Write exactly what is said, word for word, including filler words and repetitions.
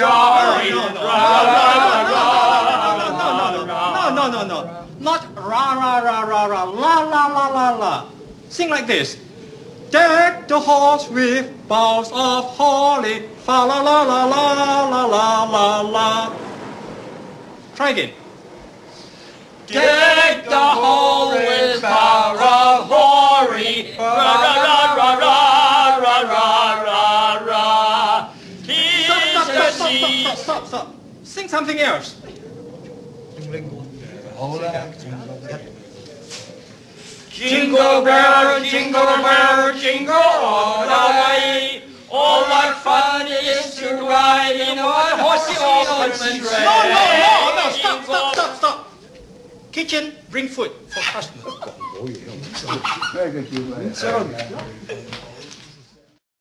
Jarry. No, no, no, no, no, no, not ra ra ra ra ra la la la la la. Sing like this. Deck the halls with boughs of holly, fa la la la la la la la la. Try again. Deck the hall with boughs of holly, ra ra ra ra ra ra ra ra. Stop, stop, stop, stop, stop, stop. Sing something else. Jingle bell, jingle bell, jingle all the way. All my fun is to ride in one horsey open sleigh. No, no, no, no, stop, stop, stop, stop. Kitchen, bring food for customers.